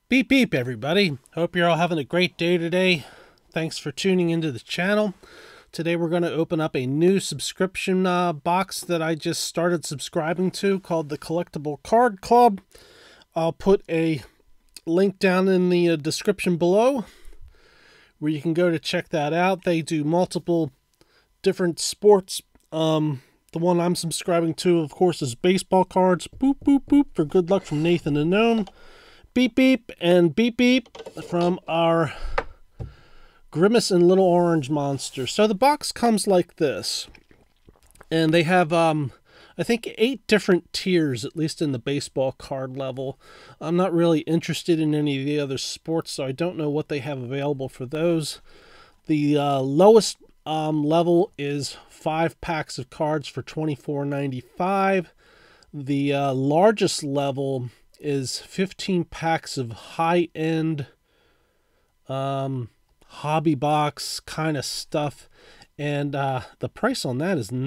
Beep beep everybody. Hope you're all having a great day today. Thanks for tuning into the channel. Today we're going to open up a new subscription box that I just started subscribing to called the Collectible Card Club. I'll put a link down in the description below where you can go to check that out. They do multiple different sports. The one I'm subscribing to, of course, is baseball cards. Boop boop boop for good luck from Nathan the Gnome. Beep beep and beep beep from our Grimace and Little Orange Monster. So the box comes like this, and they have I think 8 different tiers, at least in the baseball card level. I'm not really interested in any of the other sports, so I don't know what they have available for those. The lowest level is 5 packs of cards for $24.95. The largest level is 15 packs of high-end hobby box kind of stuff, and the price on that is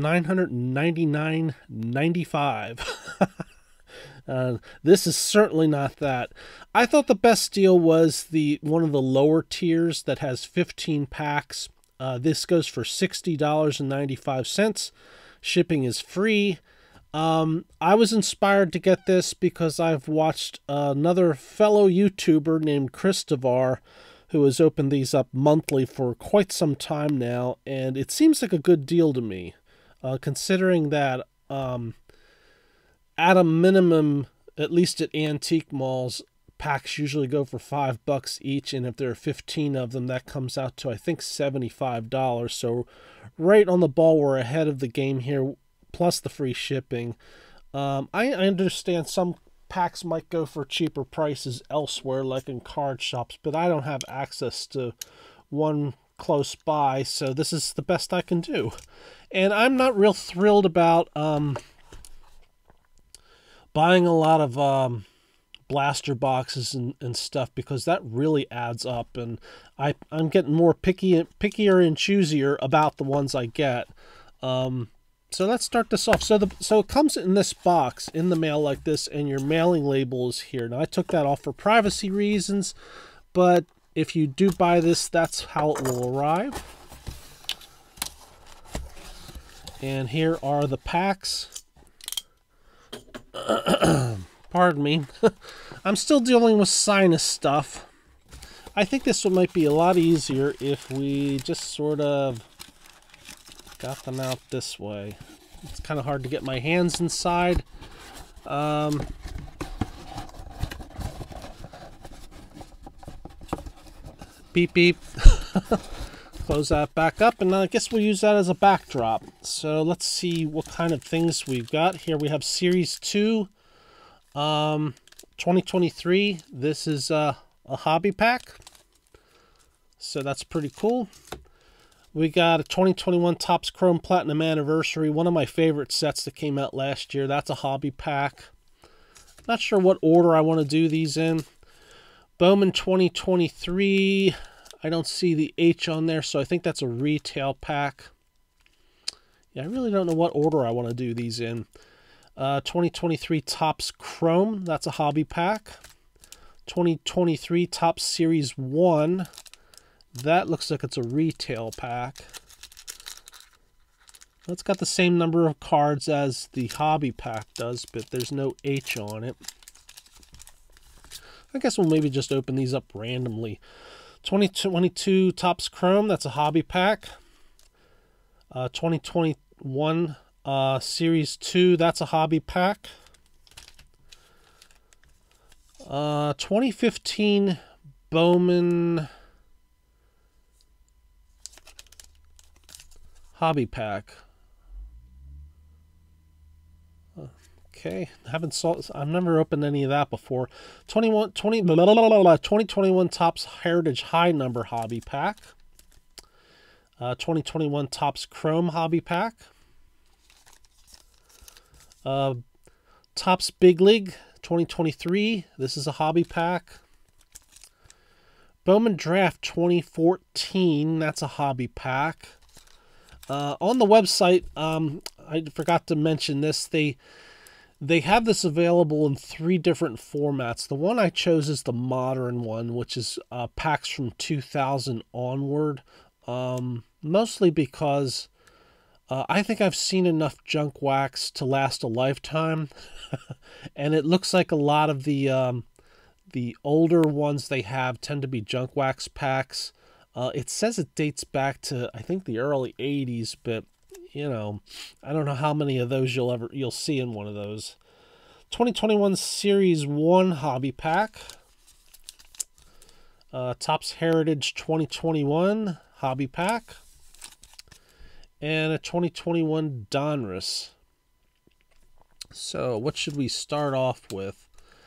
$999.95. This is certainly not that. I thought the best deal was one of the lower tiers that has 15 packs. This goes for $60.95. Shipping is free. I was inspired to get this because I've watched another fellow YouTuber named Christopher, who has opened these up monthly for quite some time now, and it seems like a good deal to me, considering that at a minimum, at least at antique malls, packs usually go for $5 each, and if there are 15 of them, that comes out to, I think, $75. So right on the ball, we're ahead of the game here, plus the free shipping. I understand some packs might go for cheaper prices elsewhere, like in card shops, but I don't have access to one close by, so this is the best I can do. And I'm not real thrilled about buying a lot of blaster boxes and stuff, because that really adds up, and I'm getting more pickier and choosier about the ones I get. So let's start this off. So it comes in this box in the mail like this, and your mailing label is here. Now I took that off for privacy reasons, but if you do buy this, that's how it will arrive. And here are the packs. Pardon me. I'm still dealing with sinus stuff. I think this one might be a lot easier if we just sort of got them out this way. It's kind of hard to get my hands inside. Beep beep. Close that back up, and I guess we'll use that as a backdrop. So let's see what kind of things we've got here. We have Series 2, 2023. This is a hobby pack, so that's pretty cool. We got a 2021 Topps Chrome Platinum Anniversary, one of my favorite sets that came out last year. That's a hobby pack. Not sure what order I want to do these in. Bowman 2023. I don't see the H on there, so I think that's a retail pack. Yeah, I really don't know what order I want to do these in. 2023 Topps Chrome. That's a hobby pack. 2023 Topps Series 1. That looks like it's a retail pack. It's got the same number of cards as the hobby pack does, but there's no H on it. I guess we'll maybe just open these up randomly. 2022 Topps Chrome, that's a hobby pack. 2021 Series 2, that's a hobby pack. 2015 Bowman hobby pack. Okay, I've never opened any of that before. 2021 Topps Heritage High Number hobby pack. 2021 Topps Chrome hobby pack. Topps Big League 2023. This is a hobby pack. Bowman Draft 2014. That's a hobby pack. On the website, I forgot to mention this. They have this available in 3 different formats. The one I chose is the modern one, which is packs from 2000 onward. Mostly because I think I've seen enough junk wax to last a lifetime. And it looks like a lot of the older ones they have tend to be junk wax packs. It says it dates back to, I think, the early 80s, but you know, I don't know how many of those you'll see in one of those. 2021 Series 1 Hobby Pack. Topps Heritage 2021 Hobby Pack. And a 2021 Donruss. So, what should we start off with?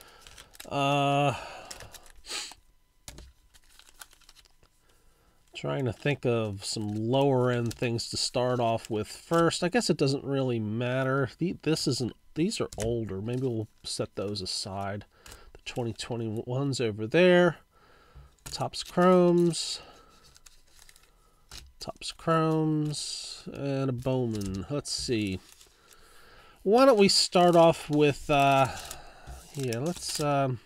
Trying to think of some lower end things to start off with first. I guess it doesn't really matter. These are older. Maybe we'll set those aside. The 2021's over there. Topps Chromes. Topps Chromes. And a Bowman. Let's see. Why don't we start off with, let's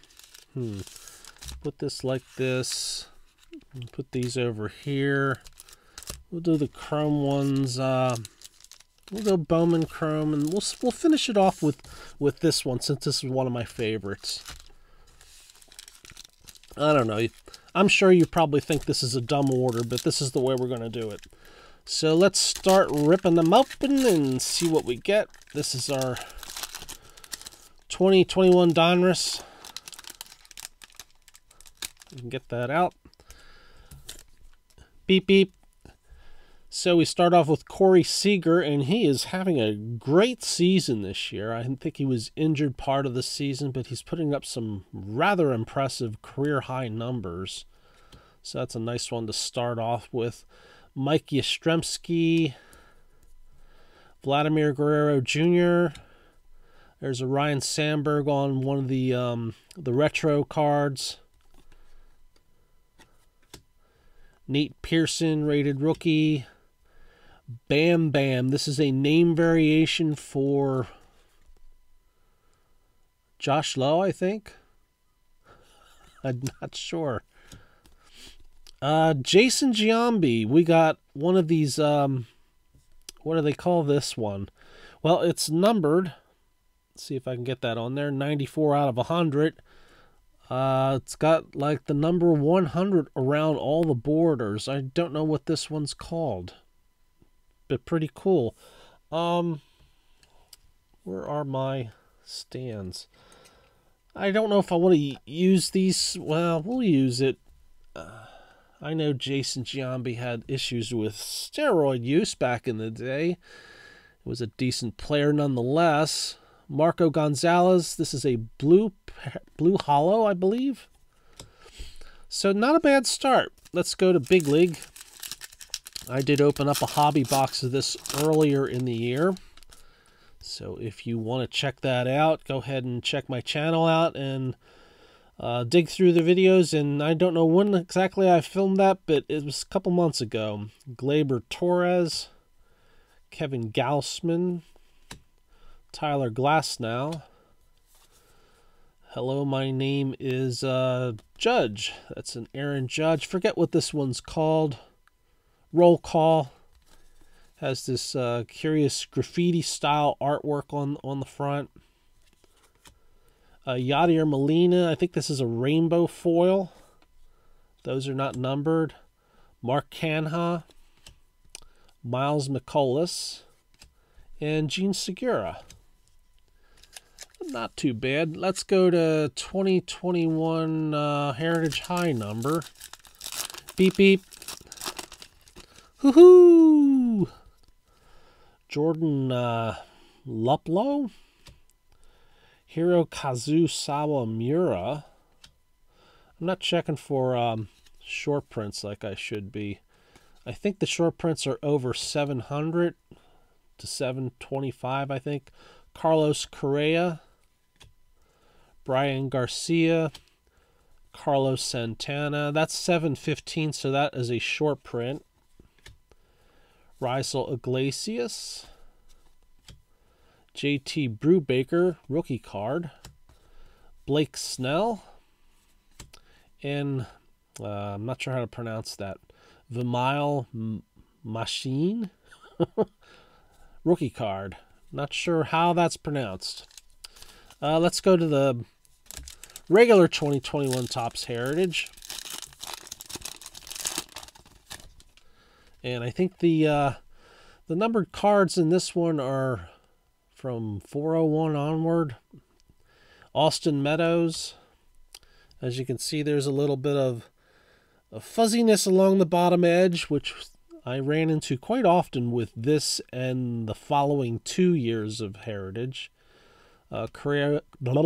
put this like this. Put these over here. We'll do the chrome ones. We'll go Bowman Chrome, and we'll finish it off with this one, since this is one of my favorites. I don't know. I'm sure you probably think this is a dumb order, but this is the way we're going to do it. So let's start ripping them open and see what we get. This is our 2021 Donruss. You can get that out. Beep, beep. So we start off with Corey Seager, and he is having a great season this year. I think he was injured part of the season, but he's putting up some rather impressive career-high numbers. So that's a nice one to start off with. Mike Yastrzemski, Vladimir Guerrero Jr. There's a Ryan Sandberg on one of the retro cards. Nate Pearson, rated rookie. Bam Bam. This is a name variation for Josh Lowe, I think. I'm not sure. Jason Giambi. We got one of these, what do they call this one? Well, it's numbered. Let's see if I can get that on there. 94 out of 100. It's got like the number 100 around all the borders. I don't know what this one's called, but pretty cool. Where are my stands? I don't know if I want to use these. Well, we'll use it. I know Jason Giambi had issues with steroid use back in the day. He was a decent player nonetheless. Marco Gonzalez. This is a blue hollow, I believe. So not a bad start. Let's go to Big League. I did open up a hobby box of this earlier in the year. So if you want to check that out, go ahead and check my channel out and dig through the videos. And I don't know when exactly I filmed that, but it was a couple months ago. Gleyber Torres, Kevin Gausman, Tyler Glasnow. Hello, my name is Judge. That's an Aaron Judge. Forget what this one's called. Roll Call. Has this curious graffiti style artwork on the front. Yadier Molina. I think this is a rainbow foil. Those are not numbered. Mark Canha. Miles McCullis. And Gene Segura. Not too bad. Let's go to 2021 Heritage High number. Beep, beep. Hoo-hoo! Jordan Luplow. Hirokazu Sawamura. I'm not checking for short prints like I should be. I think the short prints are over 700 to 725, I think. Carlos Correa. Brian Garcia, Carlos Santana. That's 715, so that is a short print. Raisel Iglesias, JT Brubaker, rookie card. Blake Snell. And I'm not sure how to pronounce that. Vimael Machine, rookie card. Not sure how that's pronounced. Let's go to the regular 2021 Topps Heritage. And I think the numbered cards in this one are from 401 onward. Austin Meadows. As you can see, there's a little bit of fuzziness along the bottom edge, which I ran into quite often with this and the following 2 years of Heritage. Correa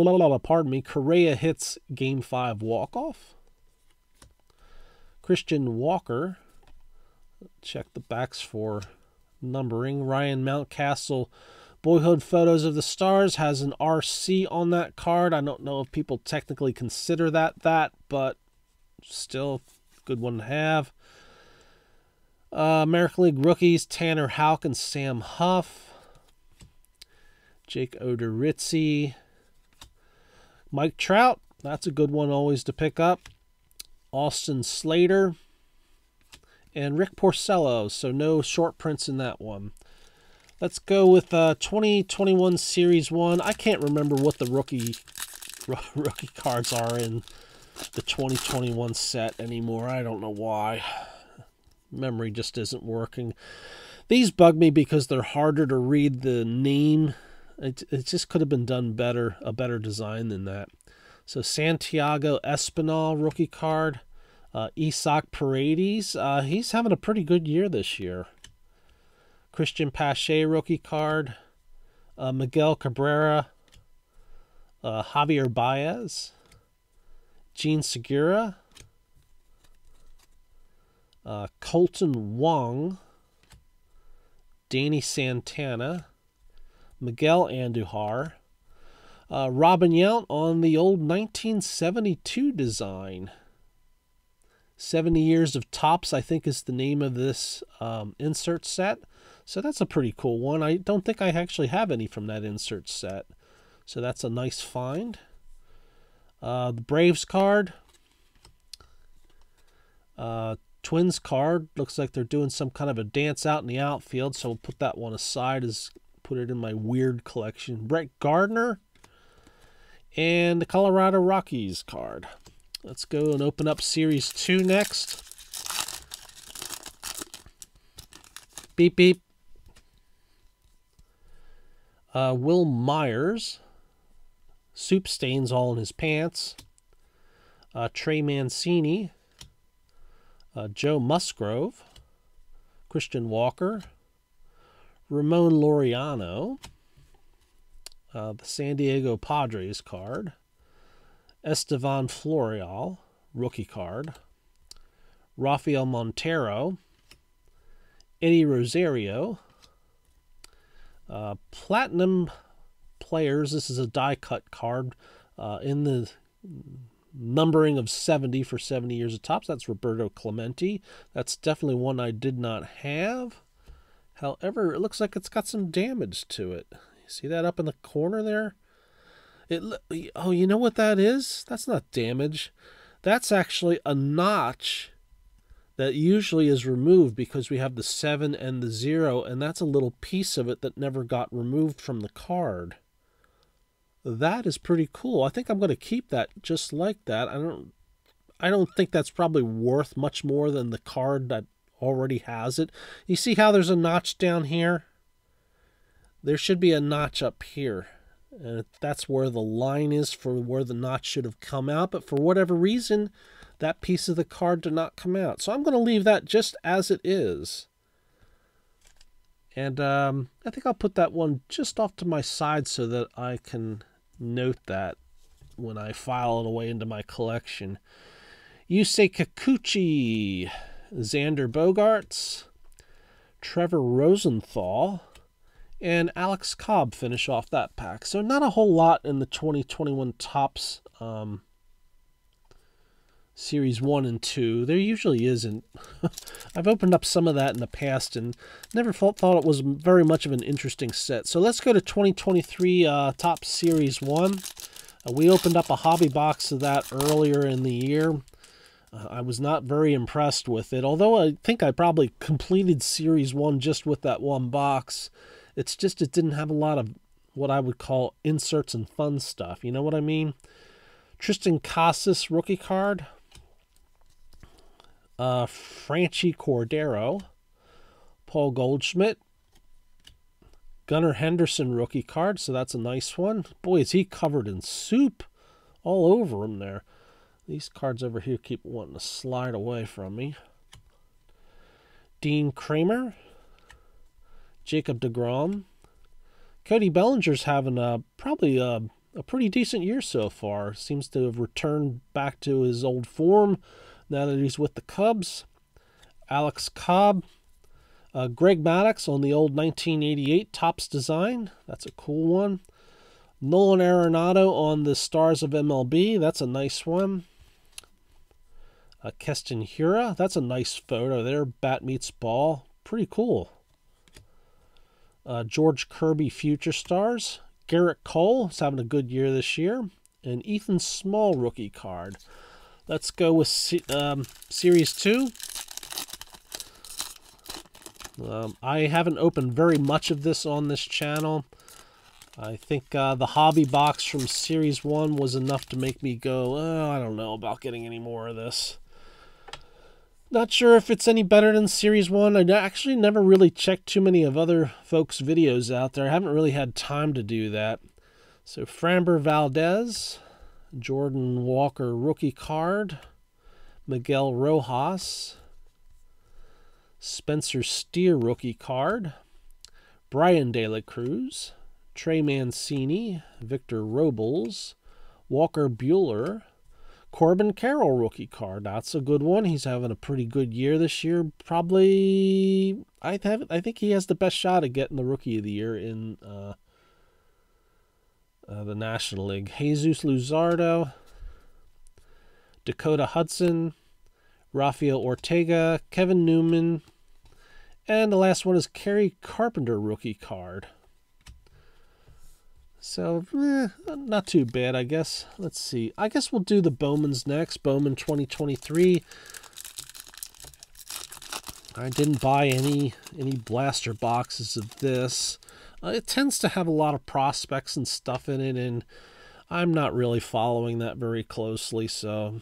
hits Game 5 walk-off. Christian Walker. Check the backs for numbering. Ryan Mountcastle, Boyhood Photos of the Stars, has an RC on that card. I don't know if people technically consider that, but still good one to have. American League rookies, Tanner Houck and Sam Huff. Jake Odorizzi. Mike Trout, that's a good one always to pick up. Austin Slater. And Rick Porcello, so no short prints in that one. Let's go with 2021 Series 1. I can't remember what the rookie cards are in the 2021 set anymore. I don't know why. Memory just isn't working. These bug me because they're harder to read the name. It just could have been done better, a better design than that. So Santiago Espinal, rookie card. Isaac Paredes, he's having a pretty good year this year. Christian Pache, rookie card. Miguel Cabrera. Javier Baez. Gene Segura. Colton Wong. Danny Santana. Miguel Andujar. Robin Yount on the old 1972 design. 70 Years of Topps, I think, is the name of this insert set. So that's a pretty cool one. I don't think I actually have any from that insert set. So that's a nice find. The Braves card. Twins card. Looks like they're doing some kind of a dance out in the outfield. So we'll put that one aside, put it in my weird collection. Brett Gardner. And the Colorado Rockies card. Let's go and open up Series 2 next. Beep, beep. Will Myers. Soup stains all in his pants. Trey Mancini. Joe Musgrove. Christian Walker. Ramon Laureano. The San Diego Padres card. Estevan Florial, rookie card. Rafael Montero. Eddie Rosario. Platinum Players. This is a die-cut card in the numbering of 70 for 70 Years of Topps. That's Roberto Clemente. That's definitely one I did not have. However, it looks like it's got some damage to it. See that up in the corner there? Oh, you know what that is? That's not damage. That's actually a notch that usually is removed because we have the 7 and the 0, and that's a little piece of it that never got removed from the card. That is pretty cool. I think I'm going to keep that just like that. I don't think that's probably worth much more than the card that already has it. You see how there's a notch down here? There should be a notch up here. And that's where the line is for where the notch should have come out. But for whatever reason, that piece of the card did not come out. So I'm going to leave that just as it is. And I think I'll put that one just off to my side so that I can note that when I file it away into my collection. Yusei Kikuchi, Xander Bogaerts, Trevor Rosenthal, and Alex Cobb finish off that pack. So not a whole lot in the 2021 Topps Series 1 and 2. There usually isn't. I've opened up some of that in the past and never thought it was very much of an interesting set. So let's go to 2023 Topps Series 1. We opened up a hobby box of that earlier in the year. I was not very impressed with it, although I think I probably completed Series 1 just with that one box. It's just it didn't have a lot of what I would call inserts and fun stuff. You know what I mean? Tristan Casas rookie card. Franchy Cordero. Paul Goldschmidt. Gunnar Henderson rookie card, so that's a nice one. Boy, is he covered in soup all over him there. These cards over here keep wanting to slide away from me. Dean Kramer. Jacob deGrom. Cody Bellinger's having probably a pretty decent year so far. Seems to have returned back to his old form now that he's with the Cubs. Alex Cobb. Greg Maddux on the old 1988 Topps design. That's a cool one. Nolan Arenado on the Stars of MLB. That's a nice one. Keston Hiura. That's a nice photo there. Bat meets ball. Pretty cool. George Kirby Future Stars. Garrett Cole is having a good year this year. And Ethan Small rookie card. Let's go with Series 2. I haven't opened very much of this on this channel. I think the hobby box from Series 1 was enough to make me go, oh, I don't know about getting any more of this. Not sure if it's any better than Series 1. I actually never really checked too many of other folks' videos out there. I haven't really had time to do that. So Framber Valdez, Jordan Walker rookie card, Miguel Rojas, Spencer Steer rookie card, Brian De La Cruz, Trey Mancini, Victor Robles, Walker Buehler, Corbin Carroll rookie card. That's a good one. He's having a pretty good year this year. Probably, I think he has the best shot at getting the Rookie of the Year in the National League. Jesus Luzardo, Dakota Hudson, Rafael Ortega, Kevin Newman, and the last one is Kerry Carpenter rookie card. So, not too bad, I guess. Let's see. I guess we'll do the Bowman's next. Bowman 2023. I didn't buy any blaster boxes of this. It tends to have a lot of prospects and stuff in it, and I'm not really following that very closely, so...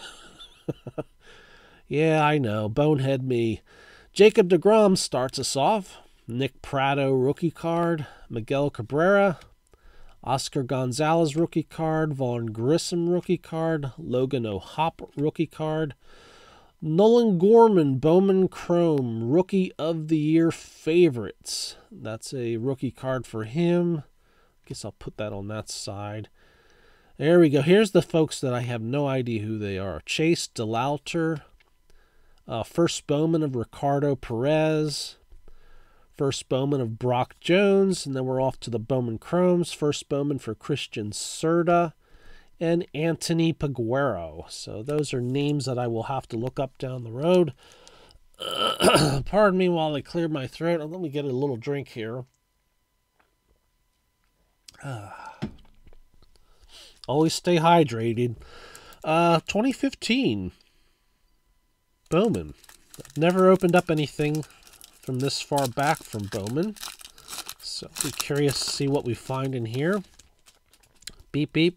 Yeah, I know. Bonehead me. Jacob deGrom starts us off. Nick Pratto rookie card. Miguel Cabrera. Oscar Gonzalez rookie card. Vaughn Grissom rookie card. Logan O'Hoppe rookie card. Nolan Gorman Bowman Chrome Rookie of the Year favorites. That's a rookie card for him. Guess I'll put that on that side. There we go. Here's the folks that I have no idea who they are. Chase DeLauter. First Bowman of Ricardo Perez. First Bowman of Brock Jones. And then we're off to the Bowman Chromes. First Bowman for Christian Serta. And Anthony Paguero. So those are names that I will have to look up down the road. Pardon me while I clear my throat. Let me get a little drink here. Always stay hydrated. 2015. Bowman. I've never opened up anything from this far back from Bowman. So I'll be curious to see what we find in here. Beep, beep.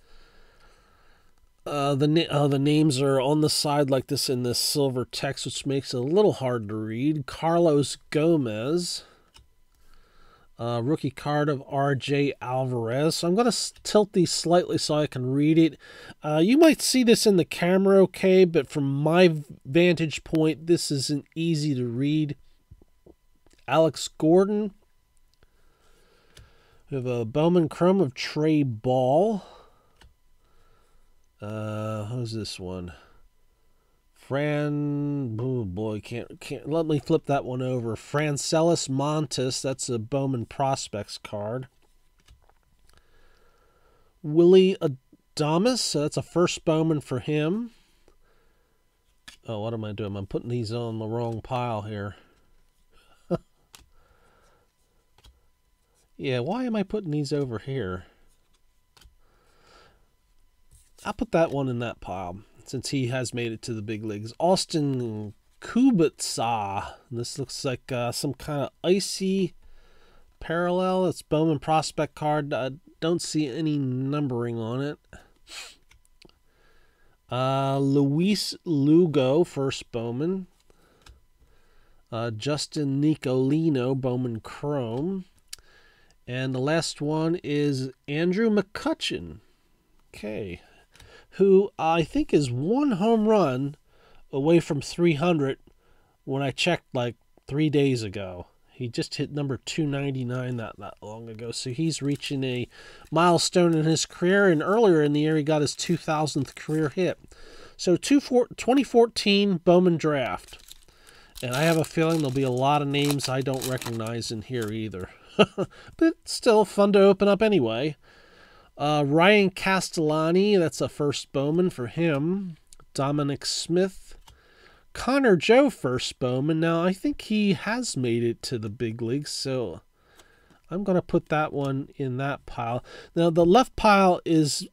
The names are on the side like this in this silver text, which makes it a little hard to read. Carlos Gomez. Rookie card of R.J. Alvarez. So I'm going to tilt these slightly so I can read it. You might see this in the camera okay, but from my vantage point, this isn't easy to read. Alex Gordon. We have a Bowman Chrome of Trey Ball. Who's this one? Oh boy, can't let me flip that one over. Francelis Montes, that's a Bowman Prospects card. Willie Adames, so that's a first Bowman for him. Oh, what am I doing? I'm putting these on the wrong pile here. Yeah, why am I putting these over here? I'll put that one in that pile since he has made it to the big leagues. Austin Kubica. This looks like some kind of icy parallel. It's Bowman prospect card. I don't see any numbering on it. Luis Lugo, first Bowman. Justin Nicolino, Bowman Chrome. And the last one is Andrew McCutchen. Okay. Who I think is one home run away from 300 when I checked like 3 days ago. He just hit number 299 not long ago. So he's reaching a milestone in his career. And earlier in the year, he got his 2,000th career hit. So 2014 Bowman draft. And I have a feeling there'll be a lot of names I don't recognize in here either. But still fun to open up anyway. Ryan Castellani, that's a first Bowman for him. Dominic Smith. Connor Joe, first Bowman. Now, I think he has made it to the big leagues, so I'm going to put that one in that pile. Now, the left pile is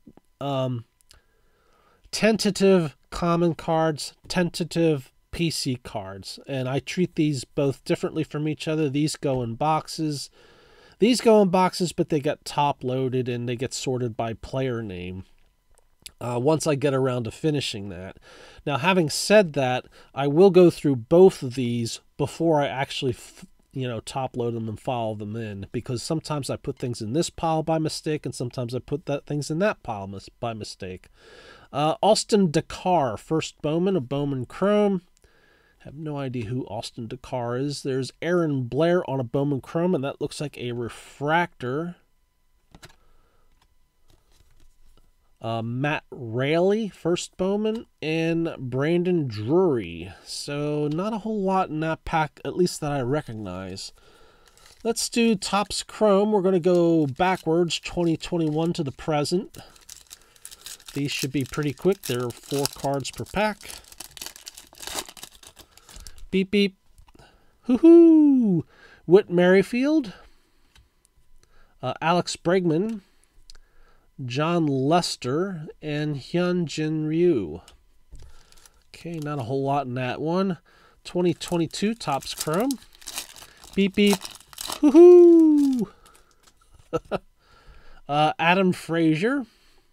tentative common cards, tentative PC cards, and I treat these both differently from each other. These go in boxes. These go in boxes, but they get top-loaded and they get sorted by player name. Once I get around to finishing that. Now, having said that, I will go through both of these before I actually, top load them and file them in, because sometimes I put things in this pile by mistake, and sometimes I put things in that pile by mistake. Austin Dakar, first Bowman, a Bowman Chrome. Have no idea who Austin Dakar is. There's Aaron Blair on a Bowman Chrome, and that looks like a refractor. Matt Raley, first Bowman, and Brandon Drury. So not a whole lot in that pack, at least that I recognize. Let's do Topps Chrome. We're going to go backwards, 2021 to the present. These should be pretty quick. There are 4 cards per pack. Beep, beep. Hoo-hoo! Whit Merrifield. Alex Bregman. John Lester, and Hyunjin Ryu. Okay, not a whole lot in that one. 2022 Topps Chrome. Beep, beep. Woohoo! Adam Frazier.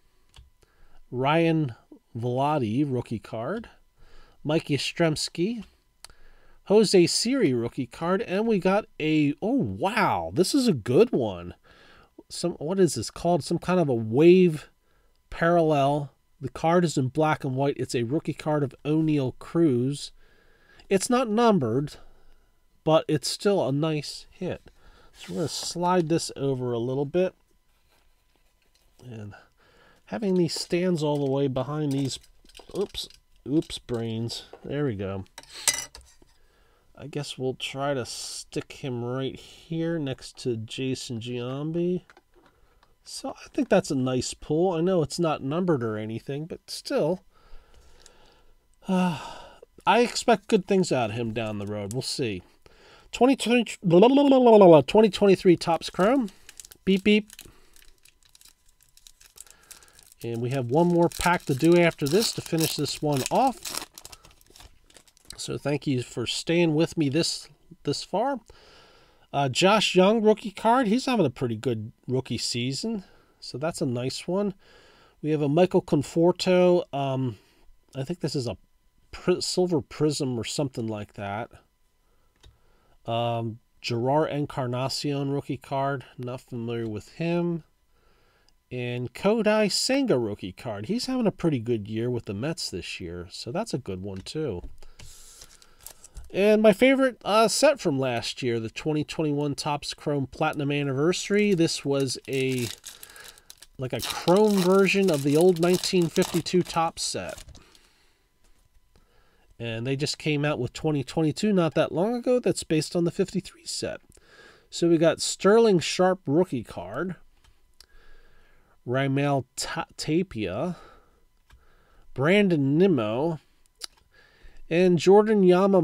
Ryan Vladi, rookie card. Mike Yastrzemski. Jose Siri, rookie card. And we got a... Oh, wow. This is a good one. What is this called? Some kind of a wave parallel. The card is in black and white. It's a rookie card of O'Neal Cruz. It's not numbered, but it's still a nice hit. So we're going to slide this over a little bit. And having these stands all the way behind these... Oops, brains. There we go. I guess we'll try to stick him right here next to Jason Giambi. So I think that's a nice pull. I know it's not numbered or anything, but still. I expect good things out of him down the road. We'll see. 2023 Topps Chrome. Beep, beep. And we have one more pack to do after this to finish this one off. So thank you for staying with me this far. Josh Young, rookie card. He's having a pretty good rookie season. So that's a nice one. We have a Michael Conforto. I think this is a silver prism or something like that. Gerard Encarnacion, rookie card. Not familiar with him. And Kodai Senga, rookie card. He's having a pretty good year with the Mets this year. So that's a good one too. And my favorite set from last year, the 2021 Topps Chrome Platinum Anniversary. This was like a chrome version of the old 1952 Topps set. And they just came out with 2022 not that long ago. That's based on the 53 set. So we got Sterling Sharp rookie card. Raimel Tapia. Brandon Nimmo. And Jordan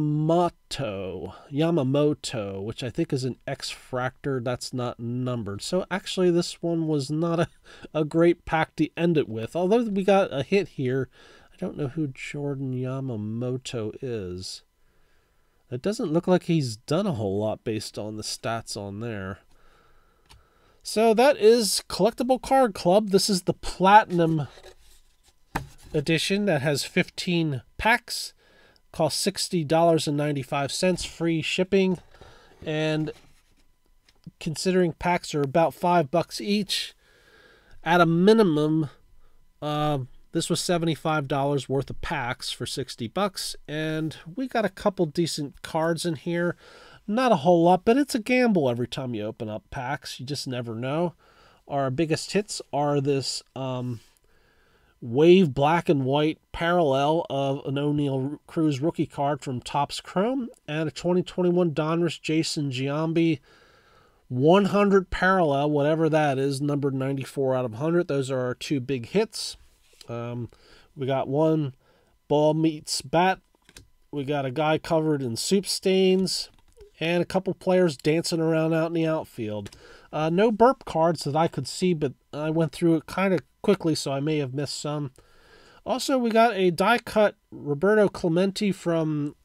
Yamamoto, which I think is an X-Fractor that's not numbered. So actually this one was not a great pack to end it with. Although we got a hit here, I don't know who Jordan Yamamoto is. It doesn't look like he's done a whole lot based on the stats on there. So that is Collectible Card Club. This is the Platinum edition that has 15 packs. Costs $60.95, free shipping. And considering packs are about $5 each, at a minimum, this was $75 worth of packs for $60. And we got a couple decent cards in here. Not a whole lot, but it's a gamble every time you open up packs. You just never know. Our biggest hits are this Wave Black and White parallel of an O'Neal Cruz rookie card from Topps Chrome and a 2021 Donruss Jason Giambi 100 parallel, whatever that is, numbered 94 out of 100. Those are our two big hits. We got one ball meets bat. We got a guy covered in soup stains. And a couple players dancing around out in the outfield. No burp cards that I could see, but I went through it kind of quickly, so I may have missed some. Also, we got a die-cut Roberto Clemente from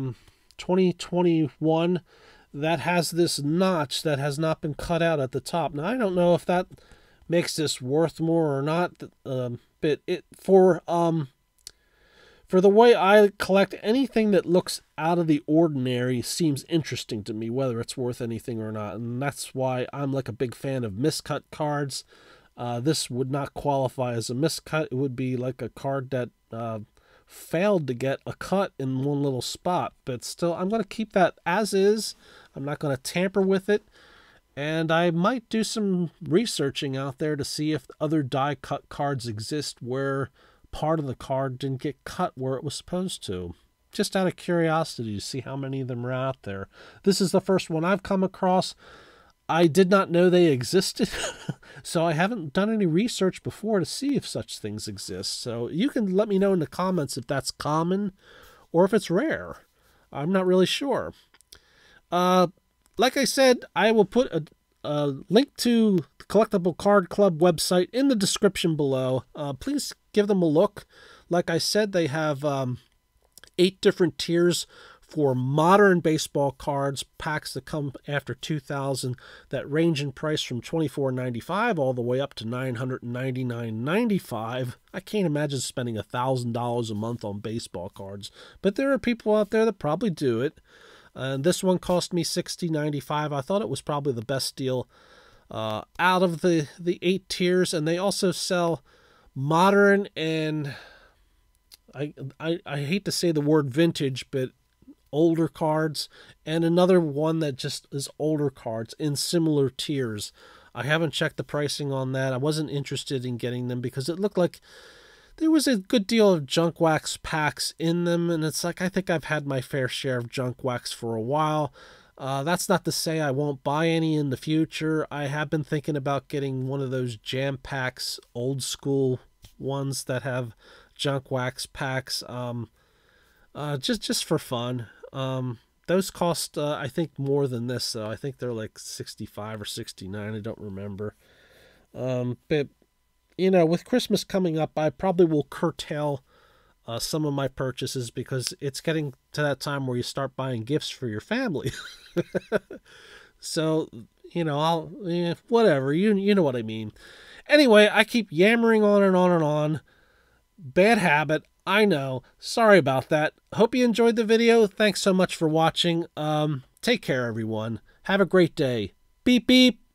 2021 that has this notch that has not been cut out at the top. Now, I don't know if that makes this worth more or not, but for the way I collect, anything that looks out of the ordinary seems interesting to me, whether it's worth anything or not. And that's why I'm like a big fan of miscut cards. This would not qualify as a miscut. It would be like a card that failed to get a cut in one little spot. But still, I'm going to keep that as is. I'm not going to tamper with it. And I might do some researching out there to see if other die-cut cards exist where part of the card didn't get cut where it was supposed to. Just out of curiosity to see how many of them are out there. This is the first one I've come across. I did not know they existed, so I haven't done any research before to see if such things exist. So you can let me know in the comments if that's common or if it's rare. I'm not really sure. Like I said, I will put a link to the Collectible Card Club website in the description below. Please give them a look. Like I said, they have 8 different tiers for modern baseball cards, packs that come after 2000 that range in price from $24.95 all the way up to $999.95. I can't imagine spending $1,000 a month on baseball cards, but there are people out there that probably do it. And this one cost me $60.95. I thought it was probably the best deal out of the 8 tiers. And they also sell modern and I hate to say the word vintage, but older cards, and another one that just is older cards in similar tiers. I haven't checked the pricing on that. I wasn't interested in getting them because it looked like there was a good deal of junk wax packs in them, and it's like I think I've had my fair share of junk wax for a while. That's not to say I won't buy any in the future. I have been thinking about getting one of those jam packs, old school ones that have junk wax packs, just for fun. Those cost I think more than this, though. I think they're like $65 or $69. I don't remember. But you know, with Christmas coming up, I probably will curtail some of my purchases because it's getting to that time where you start buying gifts for your family. So, you know, whatever. You know what I mean. Anyway, I keep yammering on and on and on. Bad habit, I know. Sorry about that. Hope you enjoyed the video. Thanks so much for watching. Take care, everyone. Have a great day. Beep, beep.